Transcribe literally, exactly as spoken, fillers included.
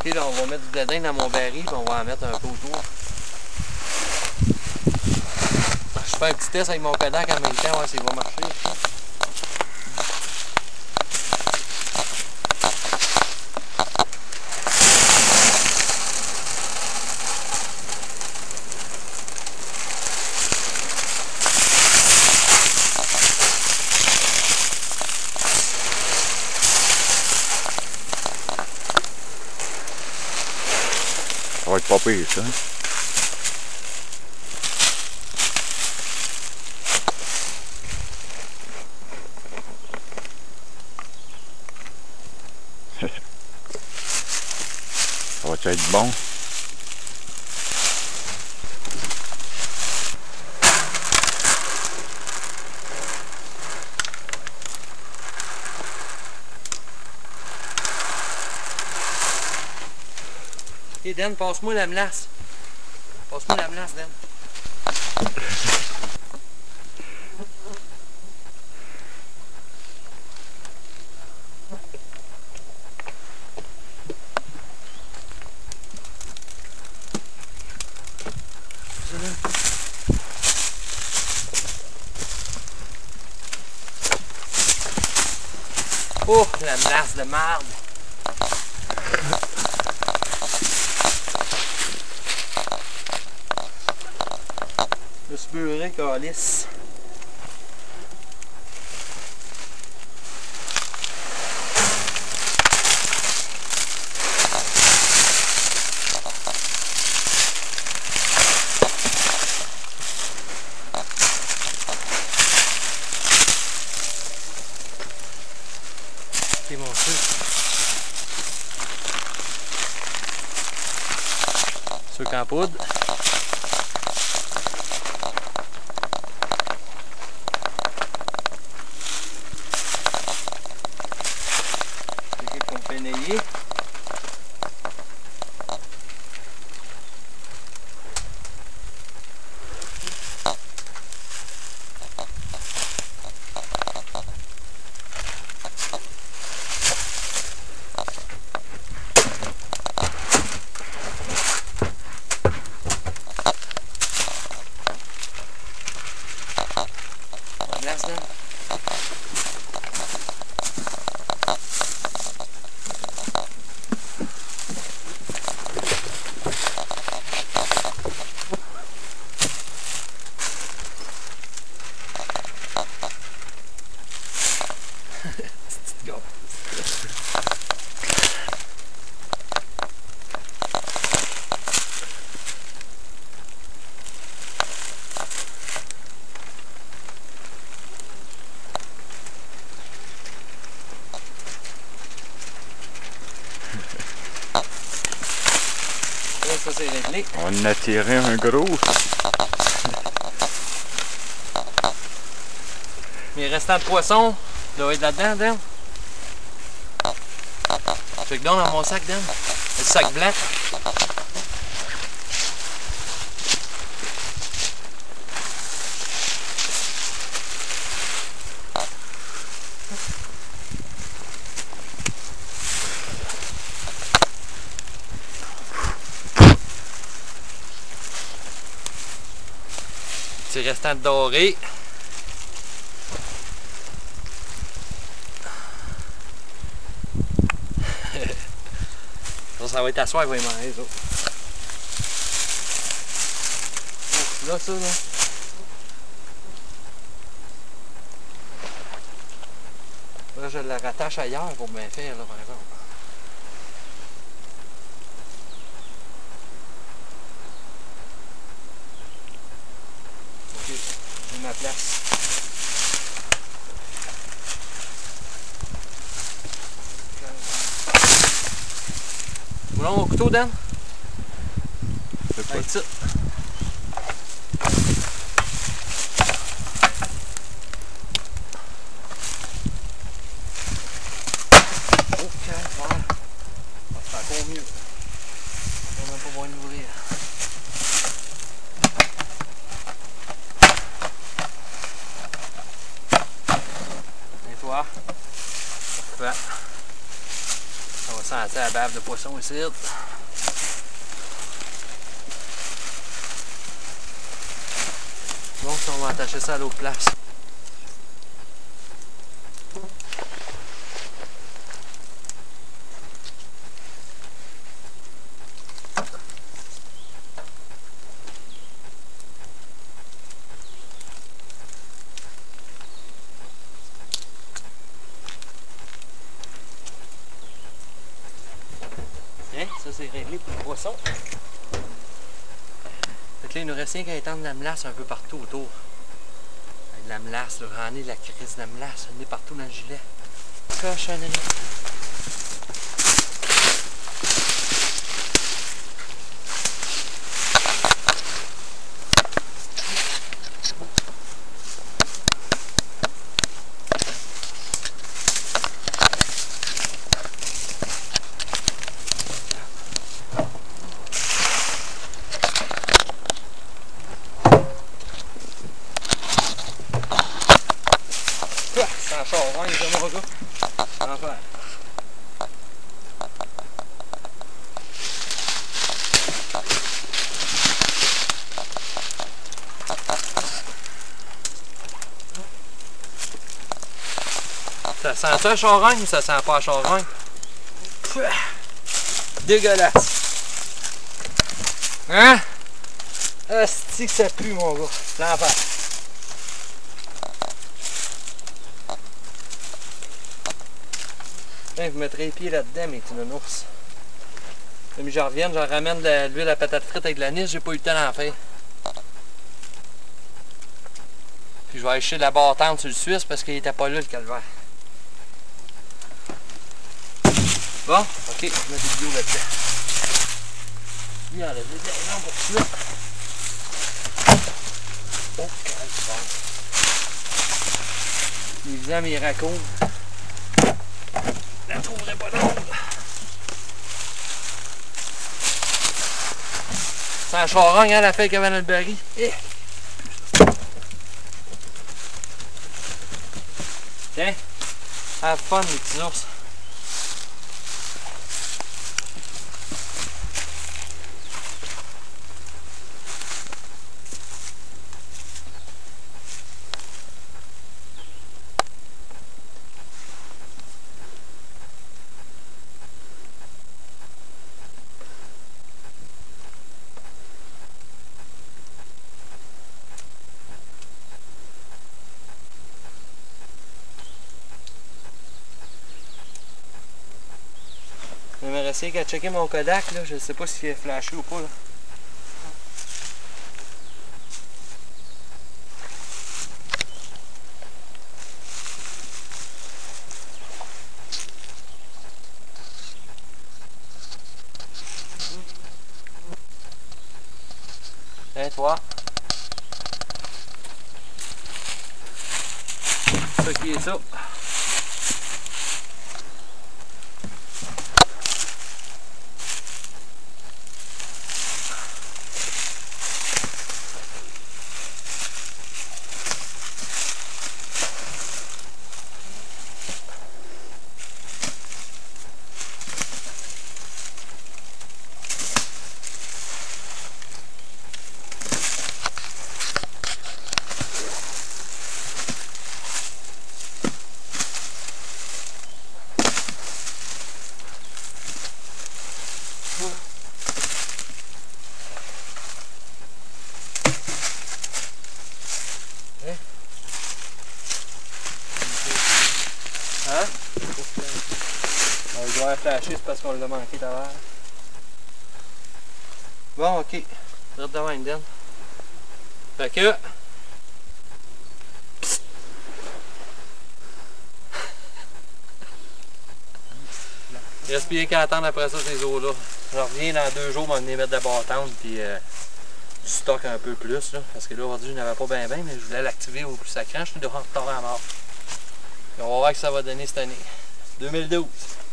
Ok, là on va mettre du bledin dans mon baril, puis on va en mettre un peu autour. Je fais un petit test avec mon Kodak en même temps, voir s'il va marcher. Ça va être pas pire, ça. Ça va être bon? Ok, Dan, passe-moi la melasse. Passe-moi la melasse, Dan. Oh, la melasse de marde. Je me suis beurré, calice. C'est mon sucre. Sucre en poudre. C'est qu'on fait nailler. Glace, là. Petite gâte. Ça c'est réglé. On en a tiré un gros. Mes restants de poissons doivent être là-dedans, Dan. Check donc dans mon sac, Dan. Le sac blanc. Petit restant de doré. Ça, ça va être à soir, il va y manger, ça. Ouf, là, ça, là. Là, je la rattache ailleurs pour bien faire, là, par exemple. Ok, j'ai ma place. Moulons au couteau, Dan? Avec ça. Ok, voilà. C'est encore mieux. On va même pas pouvoir l'ouvrir. Et toi? Parfait. On va sentir la balle. bave de poisson ici. Donc on va attacher ça à l'autre place. Hein, ça c'est réglé pour le poisson. Fait que là, il nous reste rien qu'à étendre de la melasse un peu partout autour. Avec de la melasse, le j'en ai de la crise de la melasse, on est partout dans le gilet. Cochonnerie. C'est un charogne, c'est mon gars. Enfin. Ça sent ça un charogne ou ça sent pas un charogne? Dégueulasse. Hein? Asti que ça pue mon gars. L'enfer. Vous mettrez les pieds là-dedans, mais tu une ours. Comme je reviens, j'en ramène de l'huile à patate frite avec de l'anis, j'ai pas eu le temps d'en faire. Puis je vais aller chercher de la battante sur le Suisse parce qu'il était pas là le calvaire. Bon, ok, je mets des vidéos là-dedans. Lui, enlève les derniers pour ça. Oh, calvaire. Évidemment, il raconte. Je la trouverai pas drôle. C'est un charogne, hein, la feuille qu'il y avait dans le baril. Eh. Tiens, have fun les petits ours. Je vais essayer de checker mon Kodak, là. Je sais pas s'il est flashé ou pas. Là. Tiens, toi. Ça qui est ça. Hein? Il doit flasher, c'est parce qu'on l'a manqué tout à l'heure. Bon, ok. Direct devant une denne. Fait que... Il reste bien qu'à attendre après ça ces eaux-là. Je reviens dans deux jours, on va venir mettre de la battante puis euh, du stock un peu plus. Là, parce que là, aujourd'hui, je n'avais pas bien bien, mais je voulais l'activer au plus sacrant. Je suis devant retard à mort. Et on va voir que ça va donner cette année. deux mille douze.